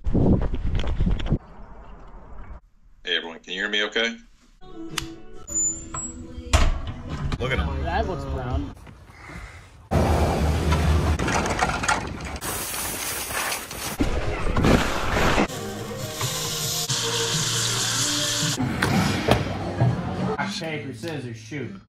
Hey everyone, can you hear me okay? Look at him. That looks brown. Rock, paper, scissors, shoot.